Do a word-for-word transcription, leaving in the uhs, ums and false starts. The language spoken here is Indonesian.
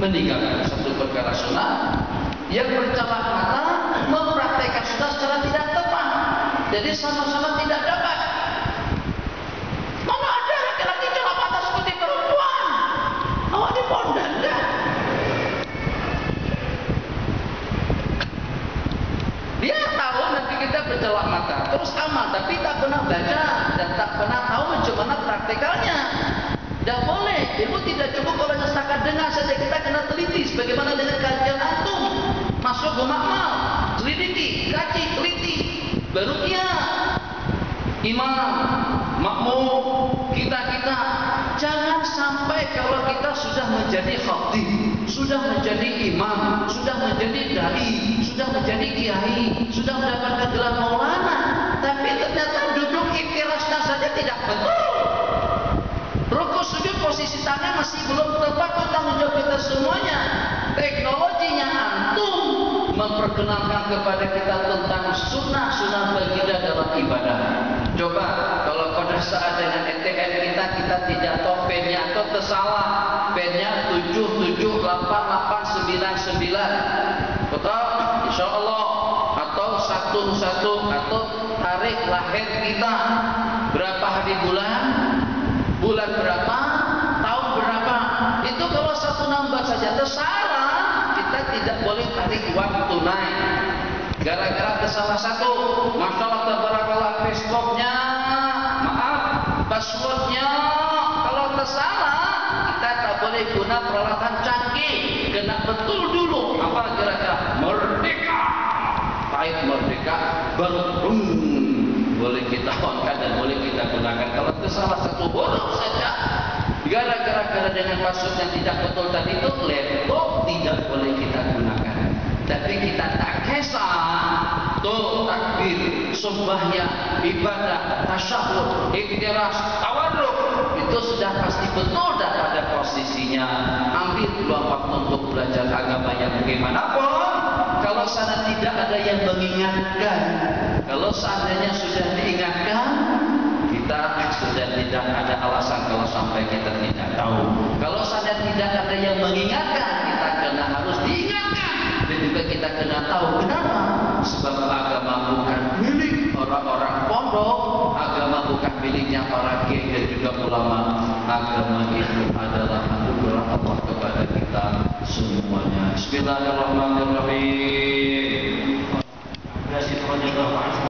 meninggalkan satu perkara sunnah, yang bercelak mata mempraktekkan sunnah secara tidak tepat. Jadi sama-sama tidak dapat. Mana ada laki-laki celak mata seperti perempuan? Awak di pondan dah. Dia tahu nanti kita bercelak mata terus aman, tapi tak pernah baca dan tak pernah tahu bagaimana praktikalnya. Tidak boleh, ilmu tidak cukup kalau setakat dengar saja, kita kena teliti. Sebagaimana dengan kajian antum, masuk ke makmal, teliti, kaji, teliti, baru dia imam, makmum, kita-kita. Jangan sampai kalau kita sudah menjadi khatib, sudah menjadi imam, sudah menjadi dai, sudah menjadi kiai, sudah mendapatkan gelar maulana, tapi ternyata duduk ikhtirasnya saja tidak betul. Rukuk sujud posisi tangan masih belum tepat, tanggung jawab kita semuanya. Teknologinya antum memperkenalkan kepada kita tentang sunnah-sunnah baginda dalam ibadah. Coba kalau pada saat dengan A T M kita kita tidak tahu pennya atau tersalah, pennya tujuh tujuh delapan delapan sembilan sembilan, betul? Insya Allah. Atau satu satu atau tarikh lahir kita berapa hari bulan, bulan berapa, tahun berapa. Itu kalau satu nambah saja tersalah, kita tidak boleh tarik uang tunai. Gara-gara tersalah satu, masya Allah tabarakallah, Facebooknya, maaf, passwordnya, kalau tersalah kita tak boleh guna peralatan canggih, kena betul dulu apa kira-kira merdeka, baik merdeka baru hmm, boleh kita onkan dan boleh kita gunakan. Kalau tersalah satu huruf saja, gara-gara dengan password yang tidak betul tadi itu, laptop tidak boleh kita gunakan. Tapi kita tak kisah tuh takbir, sembahyang, ibadah, tasyahud, ikhtiras, tawarruk, itu sudah pasti betul dah pada posisinya. Ambil peluang waktu untuk belajar agama yang bagaimanapun. Kalau sana tidak ada yang mengingatkan, kalau seandainya sudah diingatkan, kita sudah tidak ada alasan kalau sampai kita tidak tahu. Kalau seandainya tidak ada yang mengingatkan, kita kena harus diingatkan. Dan juga kita kena tahu kenapa. Sebab agama bukan milik orang-orang pondok, agama bukan miliknya para kiai dan juga ulama. Agama itu adalah anugerah Allah kepada kita semuanya. Bismillahirrahmanirrahim.